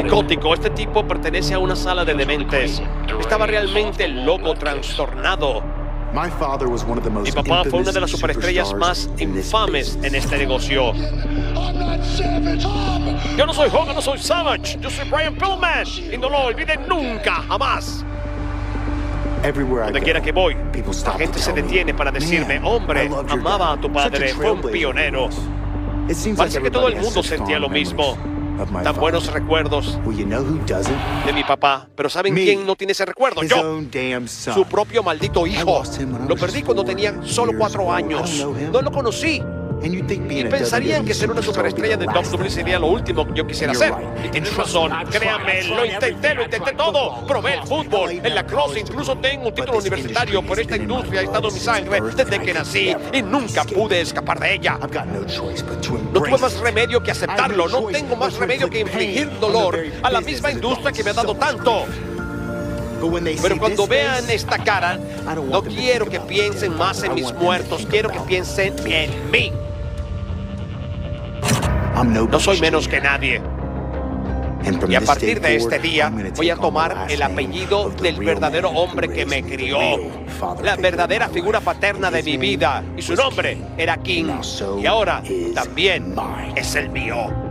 psicótico. Este tipo pertenece a una sala de dementes. Estaba realmente loco, trastornado. Mi papá fue una de las superestrellas más infames en este negocio. Yo no soy Hogan, no soy Savage. Yo soy Brian Pillman. Y no lo olviden nunca, jamás. Donde quiera que voy, la gente se detiene para decirme: hombre, amaba a tu padre, fue un pionero. Parece que todo el mundo sentía lo mismo. Tan buenos recuerdos de mi papá. Pero ¿saben quién no tiene ese recuerdo? Yo. Su propio maldito hijo. Lo perdí cuando tenía solo 4 años. No lo conocí. Y pensarían que ser una superestrella de WWE sería lo último que yo quisiera hacer. Y tienes razón, créanme, lo intenté todo. Probé el fútbol, el lacrosse, incluso tengo un título universitario, pero esta industria ha estado en mi sangre desde que nací y nunca pude escapar de ella. No tuve más remedio que aceptarlo, no tengo más remedio que infligir dolor a la misma industria que me ha dado tanto. Pero cuando vean esta cara, no quiero que piensen más en mis muertos, quiero que piensen en mí. No soy menos que nadie. Y a partir de este día voy a tomar el apellido del verdadero hombre que me crió, la verdadera figura paterna de mi vida, y su nombre era King, y ahora también es el mío.